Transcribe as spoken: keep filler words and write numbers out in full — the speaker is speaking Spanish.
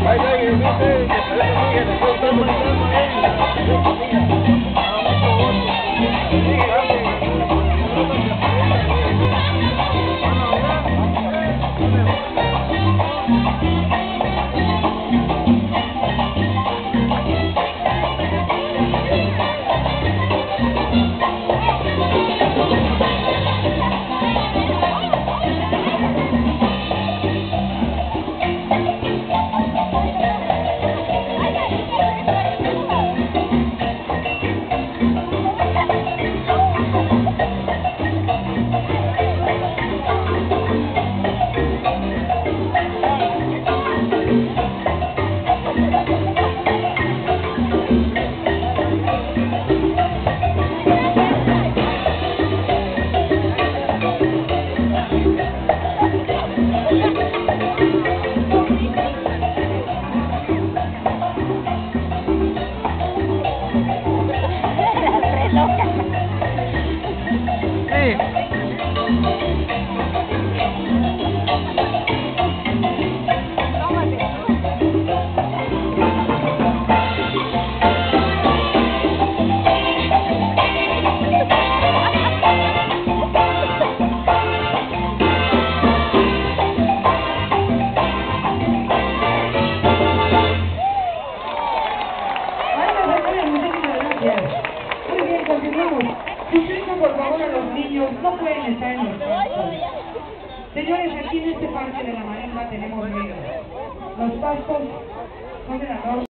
Muy bien, continuamos. Suplico por favor a los niños, no pueden estar en los pastos. Señores, aquí en este parque de la marimba tenemos negros. Los pastos son de la norma.